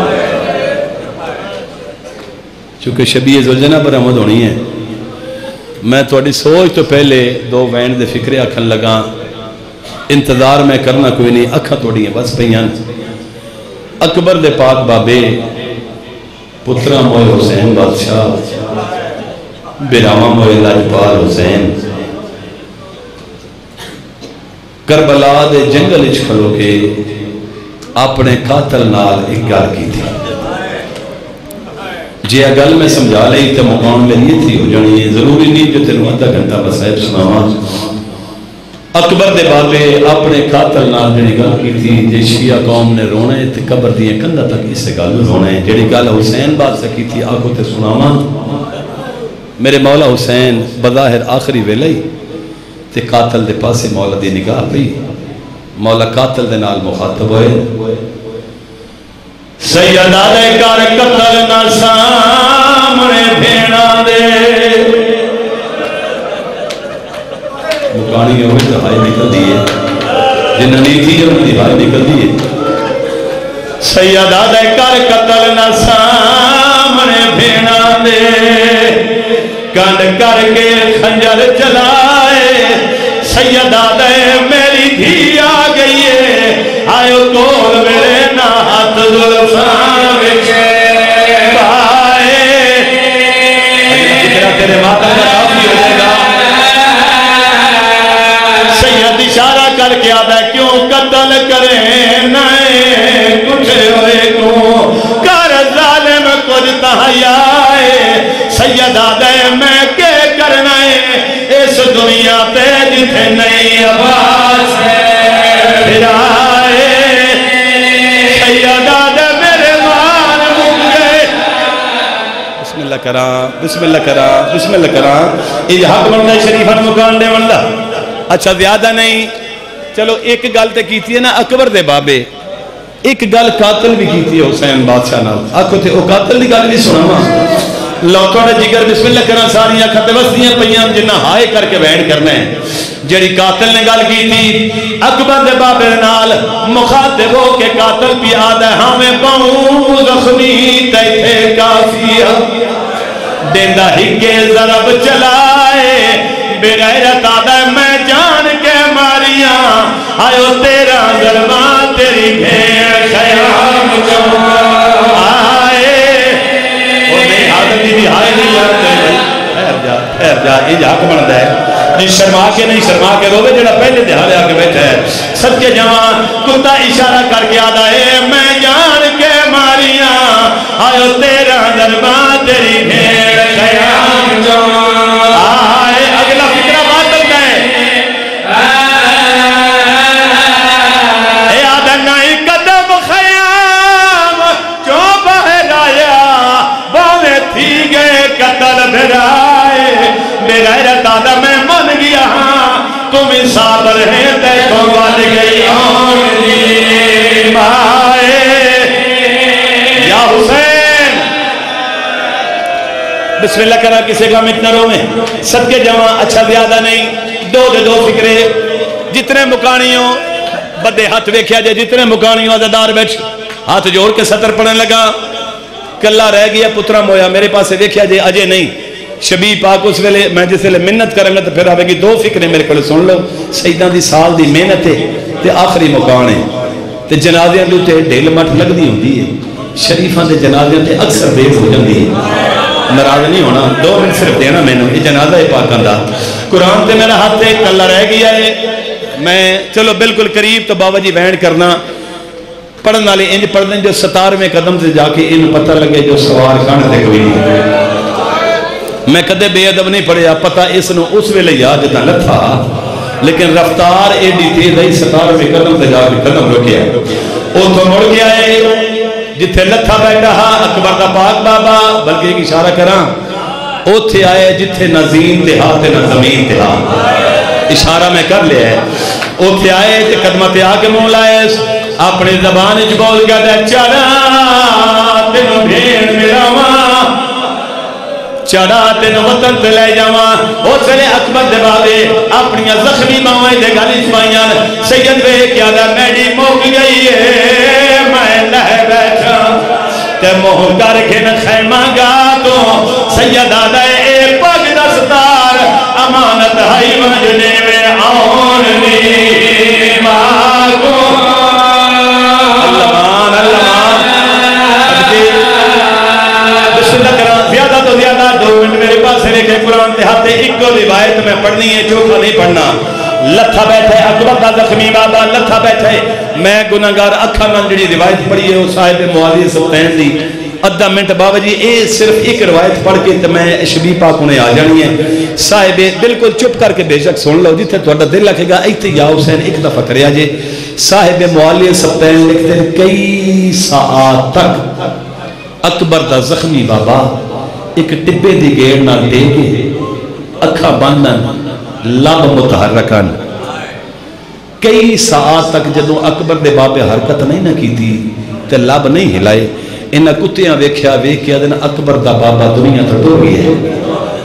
[SPEAKER 2] چونکہ شبیہ زلجنہ برآمد ہونی ہے میں تھوڑی سوچ تو پہلے 2 وینڈ دے فکرے اکھن لگا انتظار میں کرنا کوئی نہیں اکھا توڑی ہیں بس پہیاں اکبر دے پاک بابے پترہ موئے حسین بادشاہ بیرامہ موئے لاجپال حسین کربلا دے جنگل اچھ کھلو کے اپنے قاتل نال اقرار کی تھی جی اگل میں سمجھا لئی تو مقام میں یہ تھی ہو جانی ہے ضروری نہیں جو تیروں آدھا گھنٹہ بسائب سناواں اکبر دے بابے اپنے قاتل نال جڑی گل کیتی جے شیعہ قوم نے رونا ہے تے قبر دی کندا تک اس گل رونا ہے جڑی گل حسین بادشاہ کیتی آکو تے سناواں میرے مولا حسین بظاہر آخری ویلے تے قاتل دے پاسے مولا دی نگاہ پئی مولا قاتل دے نال مخاطب ہوئے سیدہ دے کر قتل نہ سامنے بھیڑا دے مکانی ہوئے تو ہائی نکل دیئے جنہ نہیں تھی انہوں نے ہائی نکل دیئے سیدہ دے کر قتل نہ سامنے بھیڑا دے کنڈ کر کے خنجر چلائے سیدہ دے میری دھی آ گئی ہے آئے کول میرے نہ ہاتھ ظلفان وچے بائے ذکرہ تیرے ماتا کا کافی ہو جائے گا سید اشارہ کر کے آدھا کیوں قتل کریں نئے کچھ ہوئے کو کر ظالم کچھ تحیائے سید آدھے میں کے کرنا ہے اس دنیا تے جتھے نئی آواز ہے پھر آئے سید آدھے میرے مان مگے بسم اللہ کرام بسم اللہ کرام بسم اللہ کرام یہ حق بندہ شریفان مکان دے بندہ اچھا زیادہ نہیں چلو ایک گل تے کیتی ہے نا اکبر دے بابے ایک گل قاتل بھی کیتی ہے حسین بادشاہ نال آکھو تے او قاتل دی گل بھی سناواں لوکاں دا جگر بسم اللہ کرنا ساری اکھاں تے وسدیاں پیاں جنہ ہائے کر کے بیان کرنا ہے جڑی قاتل نے گل کیتی اکبر دے بابے نال مخاطب ہو کے قاتل بھی آدا ہمیں پاؤں زخمی تے تھے کافی دیندا ہکے ضرب چلائے بغیرت آدھا میں جان کے ماریاں آئیو تیرا ضربان تیری بھیڑ خیام جو آئے اور نہیں حالت بھی آئے نہیں جاتے پھر جا یہ حق بندہ ہے نہیں شرما کے نہیں شرما کے روے جڑا پہلے دہارے آکے بیٹھا ہے سب کے جوان کتا اشارہ کر کے آدھا ہے میں جان کے ماریاں آئیو تیرا ضربان تیری بھیڑ خیام جو آئے اگلا فکرہ باطل ہے اے آدھنائی قدم خیام جو باہر آیا بانے تھی گئے قتل بھرائے بغیرت آدھا میں من گیا تم صابر ہیں دیکھو بات گئی آنی مائے یا حسین بسم اللہ کرا کسے کا مٹنروں میں سب کے جوان اچھا زیادہ نہیں دو فکرے جتنے مکانیوں بدے ہاتھ ویکھیا جائے جتنے مکانیوں عزدار بیٹھ ہاتھ جوڑ کے سطر پڑھنے لگا کلہ رہ گیا پترہ مویا میرے پاس سے ویکھیا جائے اجے نہیں شبی پاک اس ویلے میں جس ویلے منت کریں گا تو پھر آوے گی دو فکریں میرے کو سن لو سیدان دی سال دی محنت ہے تے آخری مکان ہے تے جنازیاں دو تے ڈھیل مٹ لگ دی ہوں دی ہے شریفان دے جنازیاں تے اکثر بے ہو جن دی ہے نراض نہیں ہونا 2 منٹ صرف دینا میں نے یہ جنازہ ہے پاکان دا قرآن تے میرا ہاتھ ایک کلہ رہ گیا ہے میں چلو بالکل قریب تو بابا جی بیان کرنا پڑھن والے انج پڑھ دیں جو 17ویں قدم سے جا کے ان پتہ لگے جو سوار کھانے تے کوئی نہیں میں کدے بے ادب نہیں پڑھیا پتہ اس نو اس ویلے یاد جتا لتھا لیکن رفتار ایڈی تیز ہے 17ویں قدم سے جا کے قدم رکھیا او تو مڑ گیا ہے جتھے لتھا بیٹھا اکبر دا پاک بابا بلکہ ایک اشارہ کراں اوتھے آئے جتھے نہ زین تے ہاتھ نہ زمین تے ہاتھ اشارہ میں کر لیا ہے اوتھے آئے تے قدمہ تے آ کے منہ لائے اپنی زبان وچ بول کے تے چڑھا تینوں بھیڑ ملاواں چڑھا تین وطن تے لے جاواں اس ویلے اکبر دے بابے اپنی زخمی باواں تے گل پائیاں سید وے کیا دا میری مک گئی ہے میں لہ بیٹھا تے منہ کر کے نہ خیمہ گا تو سید آدھے اے پگ دستار امانت ہائی وجنے میں آن لی ماں زیادہ 2 منٹ میرے پاس ہے کہ قرآن تے ہاتھے ایک کو روایت میں پڑھنی ہے چوکھا نہیں پڑھنا لتھا بیٹھے اکبر دا زخمی بابا لتھا بیٹھے میں گناہگار اکھا میں جڑی روایت پڑھی ہے وہ صاحب معاذ سبتین دی ادھا منٹ بابا جی اے صرف ایک روایت پڑھ کے تو میں شبیہ پاک انہیں آ جانی ہے صاحب بالکل چپ کر کے بے شک سن لو جتنے تھوڑا دل لکھے گا ایتھے یا حسین ایک دفعہ کریا جے صاحب معالی سبتین لکھتے ہیں کئی ساعت تک اکبر دا زخمی بابا ایک ٹبے دی گیڑ نہ دے کے اکھا بندن لب متحرکن کئی ساعت تک جدو اکبر دے بابے حرکت نہیں نہ کی تھی تے لب نہیں ہلائے انہاں کتیاں ویکھیا ویکھیا دن اکبر دا بابا دنیا تو ٹر گیا ہے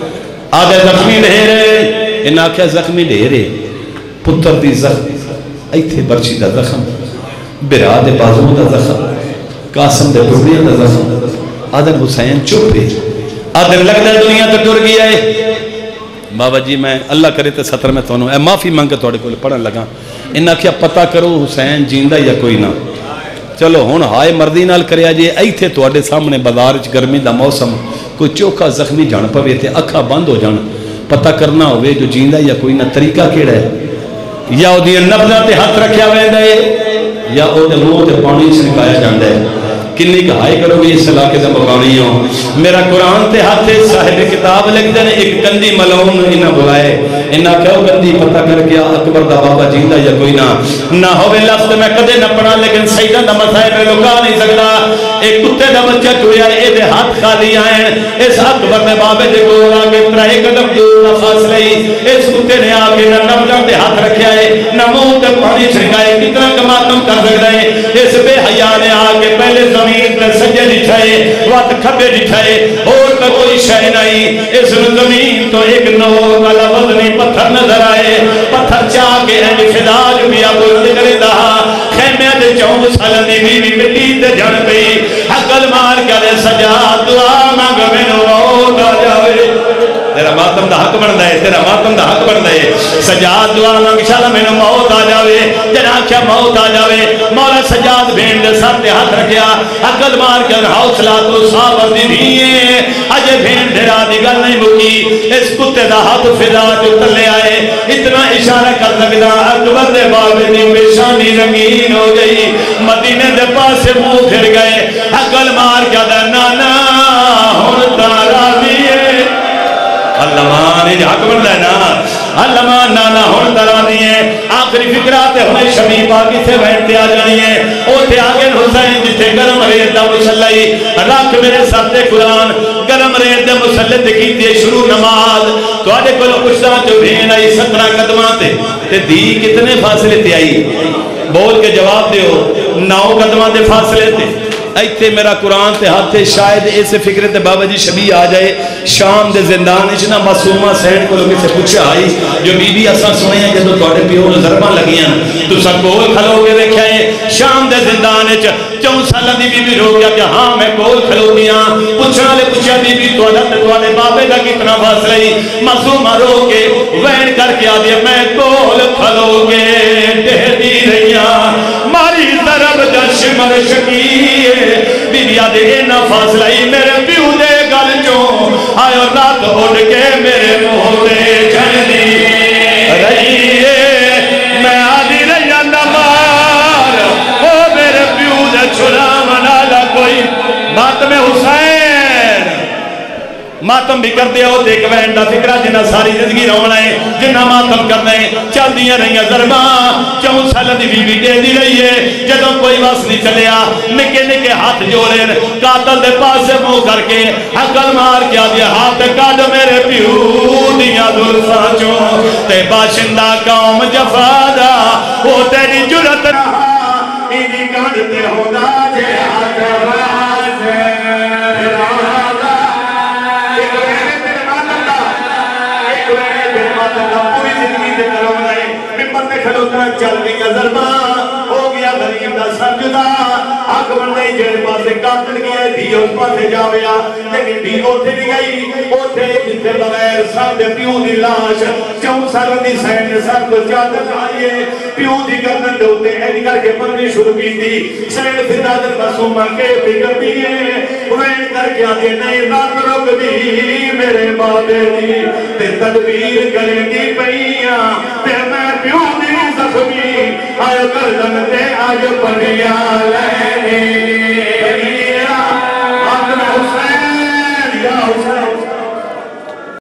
[SPEAKER 2] آگے زخمی ڈھیرے انہاں آکھیا زخمی ڈھیرے پتر دی زخم ایتھے برچی دا زخم برا دے بازو دا زخم قاسم دے ٹریا دا زخم آدن حسین چپ ہے آدن لگتا ہے دنیا تو ٹر گیا ہے بابا جی میں اللہ کرے تے سطر میں تونوں اے معافی مانگ کے توڑے کو پڑھن لگا انہاں کیا پتہ کرو حسین جیندہ یا کوئی نہ چلو ہون ہائے مردی نال کریا جے ایتھے توڑے سامنے بازار وچ گرمی دا موسم کوئی چوکا زخمی جان پوے تے اکھا بند ہو جان پتہ کرنا ہوئے جو جیندہ یا کوئی نہ طریقہ کیڑا ہے یا او دی نبضاں تے ہاتھ رکھیا ویندا ہے یا او دے منہ تے پانی چھڑکایا جاندا ہے کنی کہائی کرو گی اس علاقے سے مقامی ہوں میرا قرآن تے ہاتھے صاحب کتاب لکھ دیں ایک گندی ملعون انہاں بلائے انہاں کیوں گندی پتہ کر گیا اکبر دا بابا جیندہ یا کوئی نہ ہوئے لفظ میں کدے نہ پڑھا لیکن سیدہ دا مسائب میں لکا نہیں سکتا ایک کتے دا بچہ چویا اے دے ہاتھ خالی آئیں اس اکبر دے بابے دے گول آگے ترائے قدم دور فاصلے اس کتے نے آگے نہ نبجاں دے ہاتھ رکھیا ہے نہ منہ تے پانی چھڑکائے کتنا کماتم کر سکتا ہے اس بے حیا نے آگے پہلے زمین پر سجے دکھائے وقت کھبے دکھائے اور کا کوئی شے نہیں اس زمین تو ایک نور کا وزنی پتھر نظر آئے پتھر چاہ کے ہیں خداج بھی اب نکلے دہا خیمے دے چون سالن دی بھی مٹی تے جھڑ پئی حقل مار کے دے سجا دعا مانگ میں نور آ جاوے تیرا ماتم دا حق بن دے تیرا ماتم دا حق بن دے سجاد دعا مانگ شالا میں موت آ جاوے جنا کیا موت آ جاوے مولا سجاد بین دے سر دے ہاتھ رکھیا عقل مار کے حوصلہ تو صابر دی دیئے اجے بین دھرا دی گل نہیں مکی اس کتے دا ہاتھ فضا جو تلے آئے اتنا اشارہ کر لگدا اکبر دے بابے دی پیشانی رنگین ہو گئی مدینے دے پاس سے منہ پھر گئے عقل مار کے دا نانا ہن تارا دیئے اللہ مانے حق بندہ ہے نا اللہ مان نانا ہون درانی ہے آخری فکرات ہمیں شبیہ پاکی سے بیٹھتے آ جانی ہے اوٹھے آگے حسین جتے گرم ریت دا مسلحی رکھ میرے ساتھ قرآن گرم ریت دا مسلح دکھیتے شروع نماز تو آجے کل پوچھتا جو بھین آئی 17 قدمہ تے دی کتنے فاصلے تے آئی بول کے جواب دے ہو 9 قدمہ تے فاصلے تے ایتھے میرا قرآن تے ہاتھے شاید ایسے فکرے تے بابا جی شبیہ آ جائے شام دے زندان اچنا معصومہ سینڈ کو لوگی سے پوچھا آئی جو بی بی اساں سنے ہیں جدو توڑے پیو ضرباں لگیاں تو سب کول کھلو گے دیکھیں شام دے زندان اچ 4 سالہ دی بی بی رو گیا کہ ہاں میں کول کھلو دیاں پوچھنا لے پوچھا بی بی توڑے بابے دا کتنا فاصلہ ہی معصومہ رو کے وین کر کے آ دیا میں کول کھلو گے دہ دی رہیاں ماری ضرب جشمر شکیے بی بی آدھے اینا فاصلہ ہی میرے پیو دے گل چوں آئے اور رات اڑ کے میرے منہ دے جھڑی رہی ہے میں آدھی رہیا نمار او میرے پیو دے چھڑا منالا کوئی ماتم حسین ماتم بھی کر دیا ہوتے ایک وین دا فکرہ جنہ ساری زندگی رونا ہے جنہ ماتم کرنا ہے چل دیا رہی ضرباں 4 سال دی بی بی دے دی رہی ہے جدوں کوئی واس نہیں چلیا نکے نکے ہاتھ جوڑے قاتل دے پاس سے منہ کر کے عقل مار کیا دیا ہاتھ کاٹ میرے پیو دیا دلساں چوں تے باشندہ قوم جفادا وہ تیری جرت انہی کانڈتے ہونا جے آجواز رادا پوری زندگی دے کرو بنائے ممبر میں کھلوتنا چل گئی ضرباں ہو گیا غریب دا سر جدا حق بندے جیڑ پاسے قاتل گیا دھی اس پاسے جاویا لیکن دھی اوٹھے بھی گئی اوٹھے جتے بغیر سر دے پیو دی لاش 4 سال دی سین نے سر کو چادر آئیے پیو دی گردن دوتے ایڈی کر کے پرنی شروع کی تھی سین فدادر معصومہ کے فکر دیئے وین کر کے آدھے نہیں رات رک دی میرے بابے دی تے تدبیر کریں دی پئیاں تے میں پیو دی زخمی آئے گردن تے آج پڑیا لینے پئیاں
[SPEAKER 4] حسین